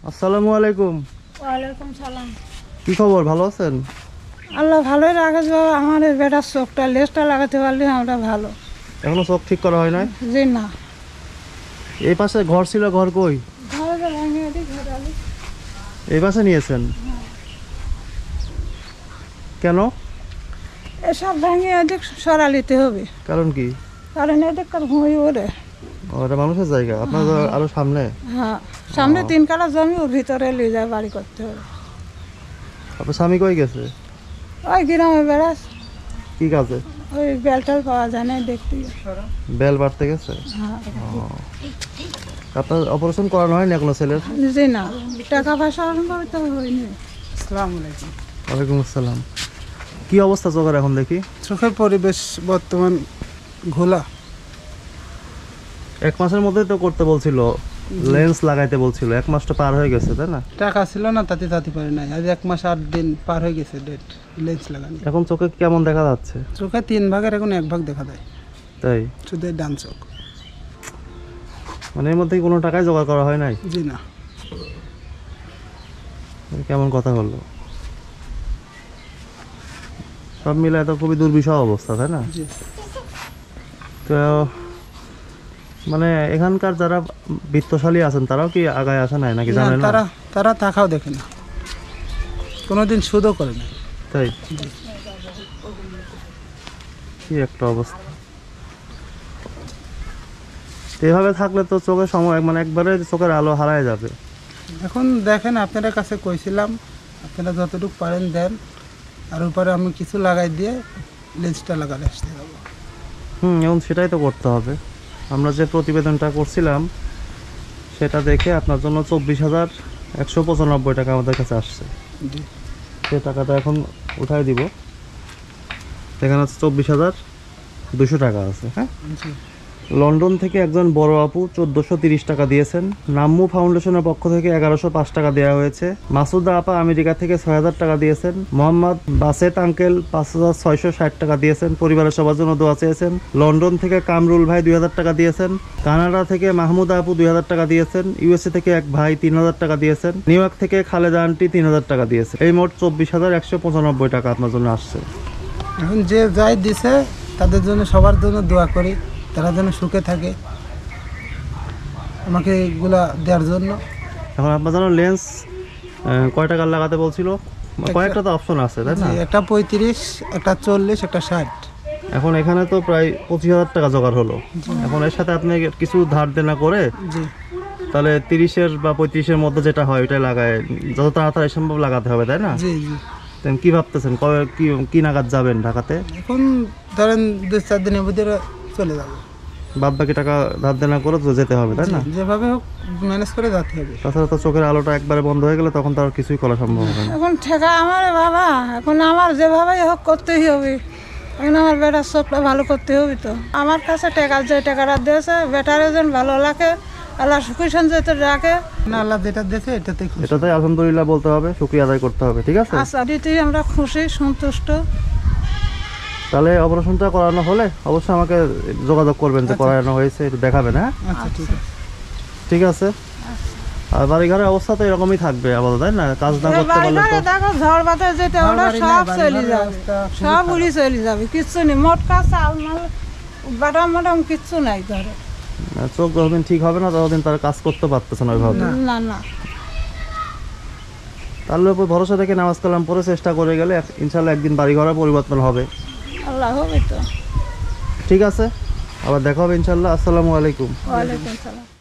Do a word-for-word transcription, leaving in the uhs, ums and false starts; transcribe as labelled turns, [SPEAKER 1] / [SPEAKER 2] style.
[SPEAKER 1] আসসালামু আলাইকুম।
[SPEAKER 2] ওয়ালাইকুম সালাম।
[SPEAKER 1] কি খবর, ভালো আছেন?
[SPEAKER 2] আল্লাহ ভালোই রাখেছে বাবা। আমার এই বেটার চোখটা লেজটা লাগাতে পারলে আমরা ভালো।
[SPEAKER 1] এখনো চোখ ঠিক করা হয় নাই?
[SPEAKER 2] জি না।
[SPEAKER 1] এই পাশে ঘর ছিল, ঘর কই?
[SPEAKER 2] ঘরে তো ভাঙিয়ে দিই, ঘরে আলি।
[SPEAKER 1] এই পাশে নিয়েছেন কেন?
[SPEAKER 2] এসব ভাঙিয়ে দিক সরালিতে হবে।
[SPEAKER 1] কারণ কি?
[SPEAKER 2] কারণ এদিক কার ভুঁই ওরে।
[SPEAKER 1] ও, এটা মানুষের জায়গা, আপনার আরো সামনে?
[SPEAKER 2] হ্যাঁ, সামনে তিন কালা জমি, ওর ভিতরে নিয়ে যায় বাড়ি করতে হবে।
[SPEAKER 1] আপনার স্বামী কই গেছে?
[SPEAKER 2] ওই গ্রামে বেড়াস,
[SPEAKER 1] কি কাজে?
[SPEAKER 2] ওই বেলটাল পাওয়া যায় না দেখতে।
[SPEAKER 1] বেল বাড়তে গেছে?
[SPEAKER 2] হ্যাঁ।
[SPEAKER 1] আপনার অপারেশন করানো হয়নি এখনো ছেলের?
[SPEAKER 2] জি না, টাকা পয়সা অনুভব তো হয়নি।
[SPEAKER 3] আসসালামু আলাইকুম।
[SPEAKER 1] ওয়ালাইকুম আসসালাম। কি অবস্থা চোখের এখন দেখি?
[SPEAKER 3] চোখের পরিবেশ বর্তমান ঘোলা।
[SPEAKER 1] এক মাসের মধ্যে তো করতে বলছিল, লেন্স লাগাইতে বলছিল, এক মাসটা পার হয়ে গেছে তাই না?
[SPEAKER 3] টাকা ছিল না, তাতে তাতে পারে নাই। আজ এক মাস আট দিন পার হয়ে গেছে ডেট লেন্স লাগানো।
[SPEAKER 1] এখন চোখে কেমন দেখা যাচ্ছে?
[SPEAKER 3] চোখে তিন ভাগের এখন এক ভাগ দেখা যায়,
[SPEAKER 1] তাই?
[SPEAKER 3] শুধু এই ডান চোখ।
[SPEAKER 1] মানে এর মধ্যে কি কোনো টাকাই জোগাড় করা হয় নাই?
[SPEAKER 3] জি না।
[SPEAKER 1] কেমন কথা হলো? সব মিলে তো খুবই দুর্বিষহ অবস্থা তাই না?
[SPEAKER 3] জি।
[SPEAKER 1] তো মানে এখানকার যারা বিত্তশালী আছেন তারাও কি আগায় আসে নাই নাকি
[SPEAKER 3] না,
[SPEAKER 1] জানেন না?
[SPEAKER 3] তারা তারা টাকাও দেখে না, কোনোদিন সুদও করে না।
[SPEAKER 1] তাই?
[SPEAKER 3] জি।
[SPEAKER 1] কি একটা অবস্থা! এভাবে থাকলে তো চোখের সময় মানে একবারে চোখের আলো হারায় যাবে।
[SPEAKER 3] এখন দেখেন, আপনাদের কাছে কইছিলাম আপনারা যতটুকু পারেন দেন, আর উপরে আমি কিছু লাগাই দিয়ে লেন্সটা লাগালে আসতে যাবো।
[SPEAKER 1] হুম, এখন সেটাই তো করতে হবে। আমরা যে প্রতিবেদনটা করছিলাম সেটা দেখে আপনার জন্য চব্বিশ হাজার একশো পঁচানব্বই টাকা আমাদের কাছে আসছে।
[SPEAKER 3] জি।
[SPEAKER 1] সে টাকাটা এখন উঠাই দিব। এখানে হচ্ছে চব্বিশ হাজার দুশো টাকা আছে। হ্যাঁ,
[SPEAKER 3] জি।
[SPEAKER 1] লন্ডন থেকে একজন বড় আপু চোদ্দোশো তিরিশ টাকা দিয়েছেন। নাম্মু ফাউন্ডেশনের পক্ষ থেকে এগারোশো পাঁচ টাকা দেওয়া হয়েছে। মাসুদা আপা আমেরিকা থেকে ছয় হাজার টাকা দিয়েছেন। মোহাম্মদ বাসেত আঙ্কেল পাঁচ হাজার ছয়শো ষাট টাকা দিয়েছেন, পরিবারের সবার জন্য দোয়া চেয়েছেন। লন্ডন থেকে কামরুল ভাই দুই হাজার টাকা দিয়েছেন। কানাডা থেকে মাহমুদা আপু দুই হাজার টাকা দিয়েছেন। ইউএসএ থেকে এক ভাই তিন হাজার টাকা দিয়েছেন। নিউ ইয়র্ক থেকে খালেদা আন্টি তিন হাজার টাকা দিয়েছে। এই মোট চব্বিশ হাজার একশো পঁচানব্বই টাকা আপনার জন্য আসছে।
[SPEAKER 3] এখন যে যাই দিছে তাদের জন্য, সবার জন্য দোয়া করি, তারা যেন সুখে থাকে, আমাকে এগুলা দেওয়ার জন্য।
[SPEAKER 1] এখন আপনার জন্য লেন্স কয় টাকা লাগাতে বলছিল? কয়েকটা তো অপশন আছে তাই না?
[SPEAKER 3] জি, একটা পঁয়ত্রিশ, একটা চল্লিশ, একটা ষাট।
[SPEAKER 1] এখন এখানে তো প্রায় পঁচিশ হাজার টাকা জোগাড় হলো। এখন এর সাথে আপনি কিছু ধার দেনা করে
[SPEAKER 3] জি।
[SPEAKER 1] তাহলে তিরিশের বা পঁয়ত্রিশের মধ্যে যেটা হয় ওইটাই লাগায়, যত তাড়াতাড়ি সম্ভব লাগাতে হবে তাই না?
[SPEAKER 3] জি জি।
[SPEAKER 1] তেমন কি ভাবতেছেন, কবে কি কি নাগাদ যাবেন ঢাকাতে?
[SPEAKER 3] এখন ধরেন দুই চার দিনের ভিতরে চলে যাবো।
[SPEAKER 1] বাদ বাকি টাকা ধার দেনা করে তো যেতে হবে তাই না?
[SPEAKER 3] জি, যেভাবে হোক ম্যানেজ করে যেতে হবে।
[SPEAKER 1] তাছাড়া তো চোখের আলোটা একবারে বন্ধ হয়ে গেলে তখন তো আর কিছুই করা সম্ভব হবে না।
[SPEAKER 2] এখন ঠেকা আমার বাবা, এখন আমার যেভাবেই হোক করতেই হবে। এখন আমার বেটার চোখটা ভালো করতে হবে তো। আমার কাছে টাকা যে টাকাটা দিয়েছে বেটারে যেন ভালো লাগে, আল্লাহ সুখী সঞ্চয়তে রাখে।
[SPEAKER 3] না, আল্লাহ যেটা দিয়েছে এটাতে খুশি।
[SPEAKER 1] এটাতে আলহামদুলিল্লাহ বলতে হবে, শুকরিয়া আদায় করতে হবে। ঠিক আছে,
[SPEAKER 2] আশা দিতেই আমরা খুশি সন্তুষ্ট।
[SPEAKER 1] তাহলে অপারেশনটা করানো হলে অবশ্যই আমাকে যোগাযোগ করবেন যে করানো হয়েছে, একটু দেখাবেন। হ্যাঁ,
[SPEAKER 3] আচ্ছা, ঠিক আছে।
[SPEAKER 1] ঠিক আছে। আর বাড়ি ঘরের অবস্থা তো এরকমই থাকবে আপাতত তাই না? কাজ না করতে পারলে তো
[SPEAKER 2] দেখো ঝড় বাতাস যেতে
[SPEAKER 3] ঘর
[SPEAKER 2] ওরা
[SPEAKER 3] বাড়ি
[SPEAKER 2] সব
[SPEAKER 3] নাই, বাড়ি
[SPEAKER 2] চলে
[SPEAKER 3] ঘরের
[SPEAKER 2] যাবে,
[SPEAKER 3] অবস্থা খুবই
[SPEAKER 2] সব
[SPEAKER 3] খারাপ।
[SPEAKER 2] উড়ি চলে যাবে, কিচ্ছু নেই। মোটকা চাল মাল বাটাম মাটাম কিচ্ছু নাই ঘরে।
[SPEAKER 1] চোখ যতদিন ঠিক হবে না ততদিন তার কাজ করতে পারতেছে না ওইভাবে।
[SPEAKER 2] না না,
[SPEAKER 1] তার উপর ভরসা রেখে নামাজ কালাম পরে চেষ্টা করে গেলে এক- ইনশাল্লাহ একদিন বাড়ি ঘরের পরিবর্তন হবে।
[SPEAKER 2] আল্লাহ হবে তো।
[SPEAKER 1] ঠিক আছে, আবার দেখা হবে ইনশাল্লাহ। আসসালামু আলাইকুম।
[SPEAKER 2] ওয়ালাইকুম সালাম।